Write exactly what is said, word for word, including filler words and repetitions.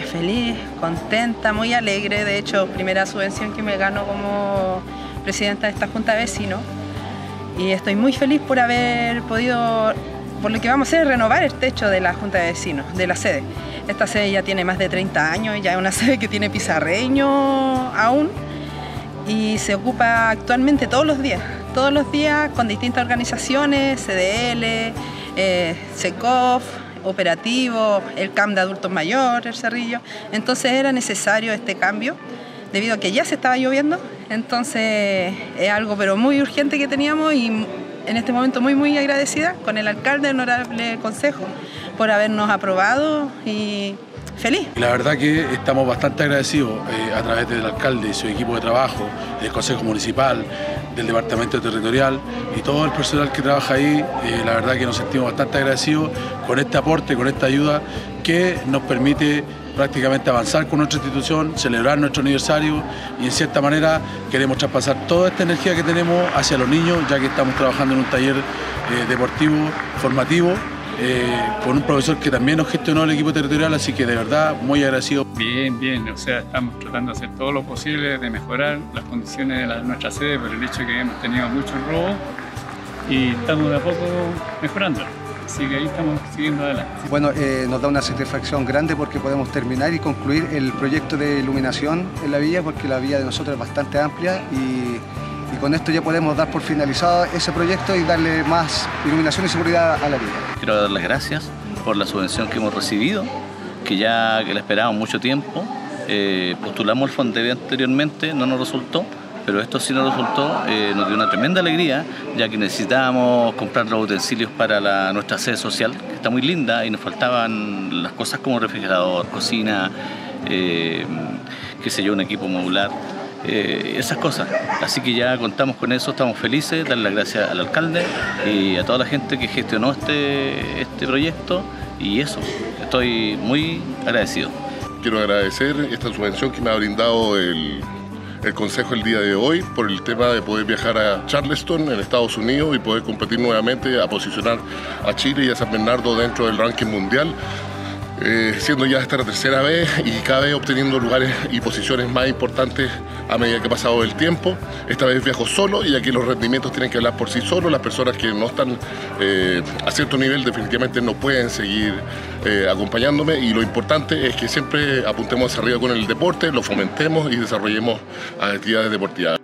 feliz, contenta, muy alegre. De hecho, primera subvención que me gano como presidenta de esta Junta de Vecinos. Y estoy muy feliz por haber podido, por lo que vamos a hacer es renovar el techo de la Junta de Vecinos, de la sede. Esta sede ya tiene más de treinta años, ya es una sede que tiene pizarreño aún y se ocupa actualmente todos los días, todos los días con distintas organizaciones, C D L, eh, SECOF, operativo, el C A M de adultos mayores, el Cerrillo. Entonces era necesario este cambio debido a que ya se estaba lloviendo, entonces es algo pero muy urgente que teníamos y en este momento muy muy agradecida con el alcalde, el honorable consejo, por habernos aprobado y feliz. La verdad que estamos bastante agradecidos eh, a través del alcalde y su equipo de trabajo, del Consejo Municipal, del Departamento Territorial y todo el personal que trabaja ahí. Eh, la verdad que nos sentimos bastante agradecidos con este aporte, con esta ayuda que nos permite prácticamente avanzar con nuestra institución, celebrar nuestro aniversario y en cierta manera queremos traspasar toda esta energía que tenemos hacia los niños, ya que estamos trabajando en un taller eh, deportivo, formativo, eh, con un profesor que también nos gestionó el equipo territorial, así que de verdad muy agradecido. Bien, bien, o sea, estamos tratando de hacer todo lo posible de mejorar las condiciones de la, nuestra sede por el hecho de que hemos tenido muchos robos y estamos de a poco mejorando. Así que ahí estamos siguiendo adelante. Bueno, eh, nos da una satisfacción grande porque podemos terminar y concluir el proyecto de iluminación en la villa, porque la villa de nosotros es bastante amplia y, y con esto ya podemos dar por finalizado ese proyecto y darle más iluminación y seguridad a la villa. Quiero dar las gracias por la subvención que hemos recibido, que ya que la esperábamos mucho tiempo. Eh, postulamos el Fondevia anteriormente, no nos resultó. Pero esto sí nos resultó, eh, nos dio una tremenda alegría, ya que necesitábamos comprar los utensilios para la, nuestra sede social, que está muy linda, y nos faltaban las cosas como refrigerador, cocina, eh, qué sé yo, un equipo modular, eh, esas cosas. Así que ya contamos con eso, estamos felices, darle las gracias al alcalde y a toda la gente que gestionó este, este proyecto, y eso, estoy muy agradecido. Quiero agradecer esta subvención que me ha brindado el... el Consejo el día de hoy por el tema de poder viajar a Charleston, en Estados Unidos, y poder competir nuevamente a posicionar a Chile y a San Bernardo dentro del ranking mundial, eh, siendo ya esta la tercera vez y cada vez obteniendo lugares y posiciones más importantes a medida que ha pasado el tiempo. Esta vez viajo solo y aquí los rendimientos tienen que hablar por sí solos. Las personas que no están eh, a cierto nivel definitivamente no pueden seguir eh, acompañándome, y lo importante es que siempre apuntemos hacia arriba con el deporte, lo fomentemos y desarrollemos actividades deportivas.